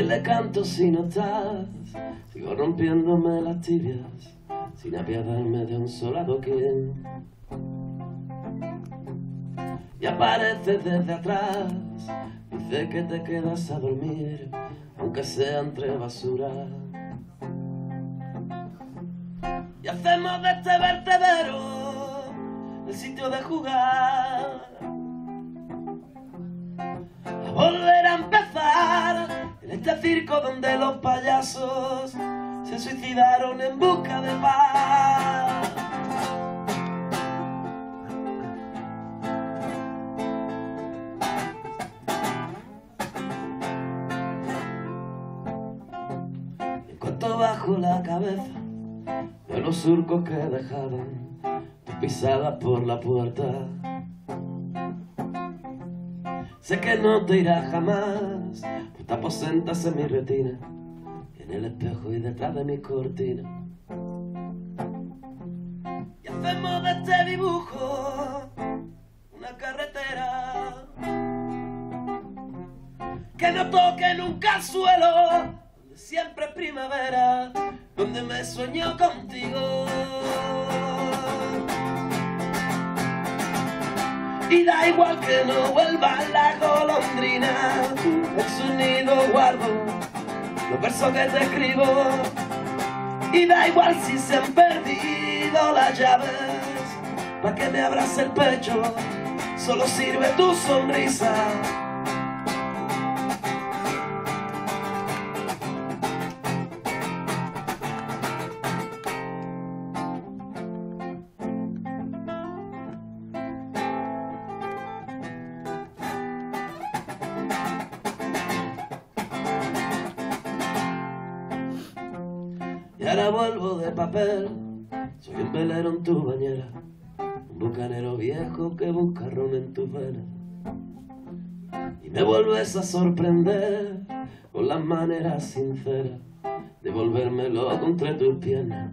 quién le canto si no estás? Sigo rompiéndome las tibias sin apiadarme de un solo adoquín. Y apareces desde atrás, dice que te quedas a dormir, aunque sea entre basura. Y hacemos de este vertedero el sitio de jugar, a volver a empezar en este circo donde los payasos se suicidaron en busca de paz. En cuanto bajo la cabeza veo los surcos que dejaban tus pisadas por la puerta. Sé que no te irás jamás, pues te aposentas en mi retina, en el espejo y detrás de mi cortina. Y hacemos de este dibujo una carretera que no toque nunca el suelo, donde siempre es primavera, donde me sueño contigo. Y da igual que no vuelva la golondrina, en su nido guardo los versos que te escribo. Y da igual si se han perdido las llaves, pa' que me abrace el pecho, solo sirve tu sonrisa. Y ahora vuelvo de papel, soy un velero en tu bañera, un bucanero viejo que busca ron en tus venas. Y me vuelves a sorprender con las maneras sinceras de volverme loco entre tus piernas.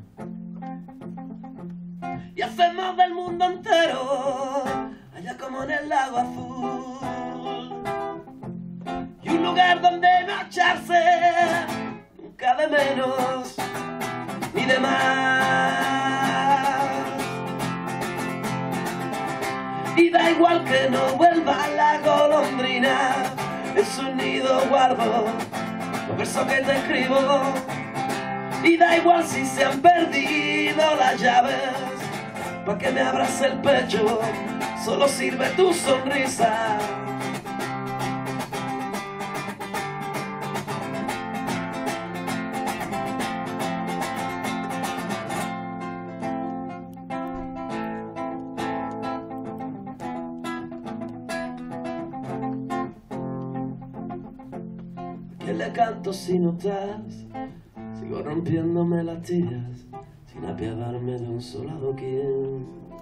Y hacemos del mundo entero, allá como en el lago azul, y un lugar donde no echarse nunca de menos ni de más. Y da igual que no vuelva la golondrina, en su nido guardo los versos que te escribo. Y da igual si se han perdido las llaves, pa' que me abrace el pecho, solo sirve tu sonrisa. ¿Quién le canto si no estás? Sigo rompiéndome las tibias sin apiadarme de un solo adoquín.